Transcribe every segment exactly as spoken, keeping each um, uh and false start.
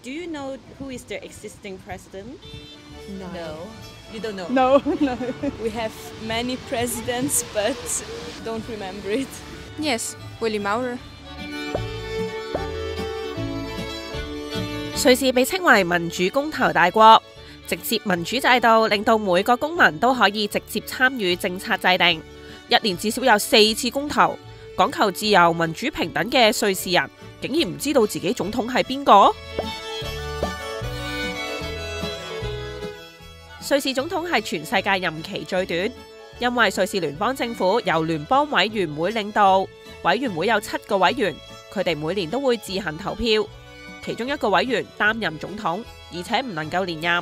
Do you know who is the existing president? No. No. You don't know? No, no. We have many presidents, but don't remember it. Yes, Willy Maurer。 瑞士被稱為民主公投大國，直接民主制度令到每個公民都可以直接參與政策制定，一年至少有四次公投，講求自由、民主、平等嘅瑞士人，竟然唔知道自己總統係邊個？瑞士總統係全世界任期最短，因為瑞士聯邦政府由聯邦委員會領導，委員會有七個委員，佢哋每年都會自行投票，其中一個委員擔任總統，而且唔能夠連任。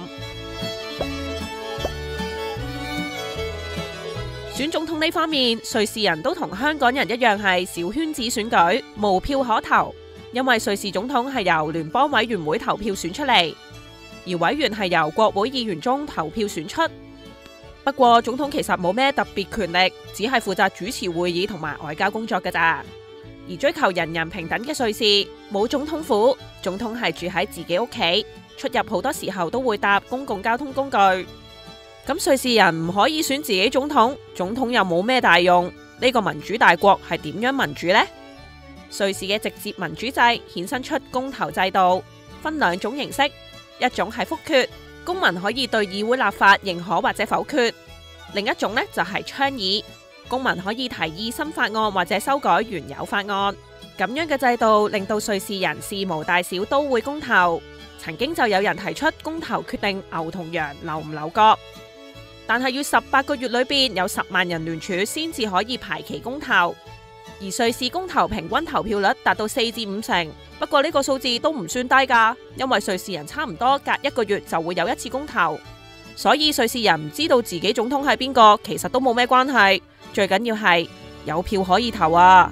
選總統呢方面，瑞士人都同香港人一樣係小圈子選舉，無票可投，因為瑞士總統係由聯邦委員會投票選出嚟。而委員係由國會議員中投票選出。不過總統其實冇咩特別權力，只係負責主持會議同埋外交工作㗎咋。而追求人人平等嘅瑞士冇總統府，總統係住喺自己屋企，出入好多時候都會搭公共交通工具。咁瑞士人唔可以選自己總統，總統又冇咩大用，呢個民主大國係點樣民主呢？瑞士嘅直接民主制衍生出公投制度，分兩種形式。一種係複決，公民可以對議會立法認可或者否決；另一種呢就係倡議，公民可以提議新法案或者修改原有法案。咁樣嘅制度令到瑞士人事無大小都會公投。曾經就有人提出公投決定牛同羊留唔留角，但係要十八個月裏邊有十萬人聯署先至可以排期公投。而瑞士公投平均投票率達到四至五成，不過呢個數字都唔算低㗎，因為瑞士人差唔多隔一個月就會有一次公投，所以瑞士人唔知道自己總統係邊個，其實都冇咩關係，最緊要係有票可以投啊！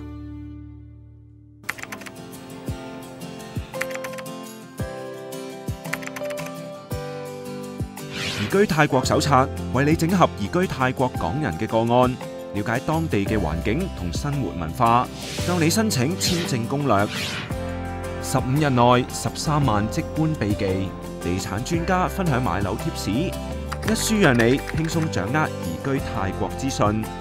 移居泰國手冊為你整合移居泰國港人嘅個案，了解當地嘅環境同生活文化，教你申請簽證攻略。十五日內十三萬即搬秘技，地產專家分享買樓貼士，一書讓你輕鬆掌握移居泰國資訊。